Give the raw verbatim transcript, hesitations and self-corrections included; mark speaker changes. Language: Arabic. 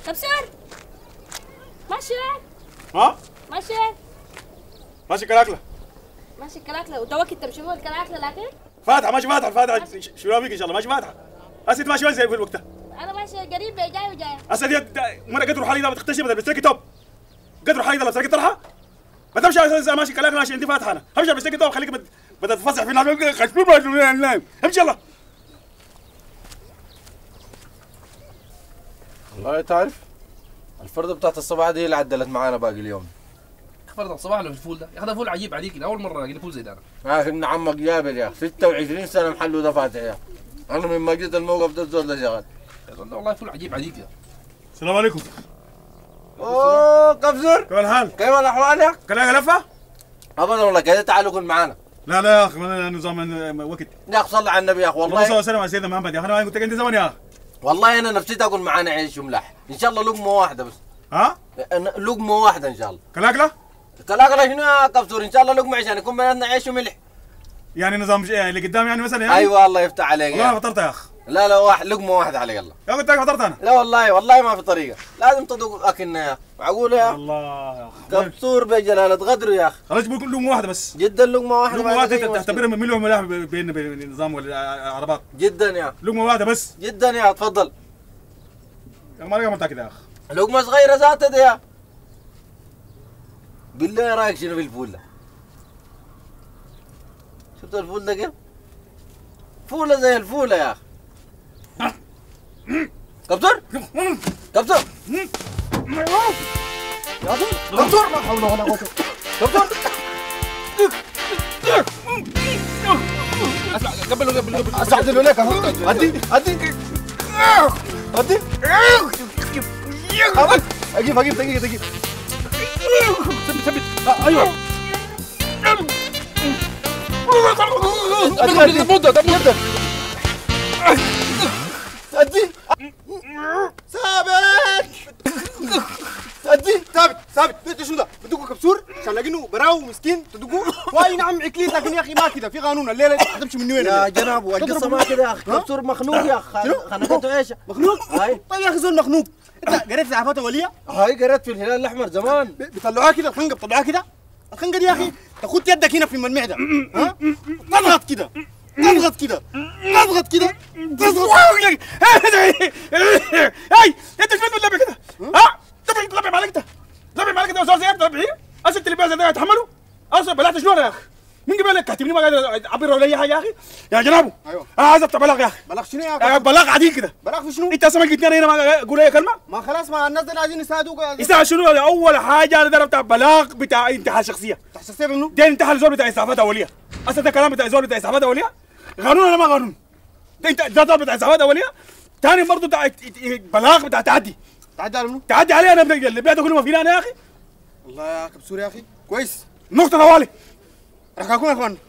Speaker 1: كبسور ماشي
Speaker 2: ها؟
Speaker 1: ماشي
Speaker 2: ماشي كلاكله
Speaker 1: ماشي الكلاكله وتوك انت مش هو الكلاكله لكن
Speaker 2: فاتحه ماشي فاتحه الفاتحه شنو بيك ان شاء الله ماشي فاتحه هسه ماشي وين زي في الوقت
Speaker 1: انا ماشي قريب جاي وجاي
Speaker 2: هسه دي مره قدروا حالي اذا بتختشي بدل بتسلكي توب قدروا حالي اذا بتسلكي طرحه ما تمشي ماشي كلاكله ماشي انت فاتحه انا همشي بتسلكي توب خليك بدل تفصح في الناس امشي يلا.
Speaker 3: والله تعرف الفرده بتاعت الصباح دي اللي عدلت معانا باقي اليوم.
Speaker 4: فرده الصباح ولا الفول ده؟ يا اخي ده فول عجيب عليك، اول مره الاقي فول زي ده.
Speaker 3: يا اخي ابن عمك جابر يا اخي ستة وعشرين سنه محله ده فاتح يا اخي. انا من ما جيت الموقف ده الزول ده شغال.
Speaker 4: والله فول عجيب عليك يا.
Speaker 2: السلام عليكم.
Speaker 3: اوه كبسور
Speaker 2: كيف الحال؟
Speaker 3: كيف الاحوال يا اخي؟
Speaker 2: كلاكله لفه؟
Speaker 3: ابدا والله كده تعالوا كن معانا.
Speaker 2: لا لا يا اخي ما نظام وقت.
Speaker 3: يا اخي صلي على النبي يا اخي والله.
Speaker 2: والله صلى الله على سيدنا محمد يا اخي انا قلت لك انت زمان يا اخي.
Speaker 3: والله انا نفسيت اكون معانا عيش وملح، ان شاء الله لقمه واحده بس.
Speaker 2: ها؟
Speaker 3: لقمه واحده ان شاء الله.
Speaker 2: كلاكله؟
Speaker 3: كلاكله شنو يا كبسور؟ ان شاء الله لقمه عشان يكون بيناتنا عيش وملح.
Speaker 2: يعني نظام اللي قدام يعني مثلا يعني؟
Speaker 3: ايوه الله يفتح عليك.
Speaker 2: والله ما فطرت يا اخي.
Speaker 3: لا لا واحد لقمه واحده عليك الله.
Speaker 2: يا قلت لك فطرت انا.
Speaker 3: لا والله والله ما في طريقه، لازم تذوق اكلنا يا اخي، معقول يا
Speaker 2: الله يا اخي.
Speaker 3: كبسور بجلاله غدر يا اخي.
Speaker 2: خلاص بقول لقمه واحده بس.
Speaker 3: جدا لقمه واحده.
Speaker 2: لقمه واحده انت تعتبرها مليون ملاح بين بين النظام والعربات.
Speaker 3: جدا يا
Speaker 2: لقمه واحده بس.
Speaker 3: جدا يا تفضل.
Speaker 2: يا ما لقى متاكد يا اخي.
Speaker 3: لقمه صغيره ذاتها دي يا. بالله رايك شنو في الفول ده؟ شفت الفول ده كيف؟ فوله زي الفوله يا اخي. كبسور كبسور كبسور لا حول ولا قوه. كبسور
Speaker 4: اسمع قبل قبل قبل
Speaker 3: استعدلوا لك اهو. ادي ادي ادي اجيب اجيب دقيقه دقيقه.
Speaker 4: ثبت ثبت ايوه
Speaker 3: ادي
Speaker 4: مده ده مده
Speaker 3: ادي ثابت ادي
Speaker 5: ثابت ثابت انت شنو ده؟ بتدقوا كبسور عشان لاقينه براو مسكين تدقوا؟ واي نعم عكليت لكن يا اخي ما كده في قانون الليله هتمشي من وين؟
Speaker 3: يا جناب القصه ما كده يا اخي. كبسور مخنوق يا اخي. خنقته ايش؟
Speaker 5: مخنوق؟
Speaker 3: هاي
Speaker 5: طيب يا اخي زول مخنوق انت قريت زعفات اوليه؟
Speaker 3: هاي قريت في الهلال الاحمر زمان.
Speaker 5: بيطلعوها كده الخنقه بيطلعوها كده؟ الخنقه دي يا اخي تاخد يدك هنا في المعده ها؟ تضغط كده تضغط كده تضغط كده تضغط.
Speaker 2: هاي انت شفت اللعبه كده؟ ها؟ تبي تلعب معاك انت؟ تلعب معاك انت وزول زيك تلعب اصل اللي بيعزل ده يتحملوا؟ اصلا بلعت شنو يا اخي؟ مين قبل لك كاتبني ما قاعد عبر ولا اي حاجه يا اخي؟ يا جنابه
Speaker 5: ايوه
Speaker 2: انا عايز افتح بلاغ يا اخي.
Speaker 5: بلاغ شنو يا اخي؟
Speaker 2: بلاغ عديل كده.
Speaker 5: بلاغ في شنو؟
Speaker 2: انت اصلا ما جيتني انا هنا اقول اي كلمه؟
Speaker 5: ما خلاص ما الناس دول عايزين يساعدوك.
Speaker 2: يساعد شنو؟ اول حاجه انا ضربت بلاغ بتاع انتحال شخصيه.
Speaker 5: تحسسني منه؟
Speaker 2: ده انتحال زول بتاع اسعافات اوليه. اصلا ده كلام بتاع زول بتاع اسعافات اوليه؟ قانون ولا ما قانون؟ ده انت ده ضرب بتاع اسعافات اوليه؟ ثاني برضه بتاع بلاغ بتاع تعدي.
Speaker 5: تعدي على منو؟
Speaker 2: تعدي علي انا اللي بعته كله ما فينا انا يا اخي.
Speaker 5: والله يا كبسور يا اخي كويس.
Speaker 2: نقطه طوالي.
Speaker 5: رح اكون يا اخوان.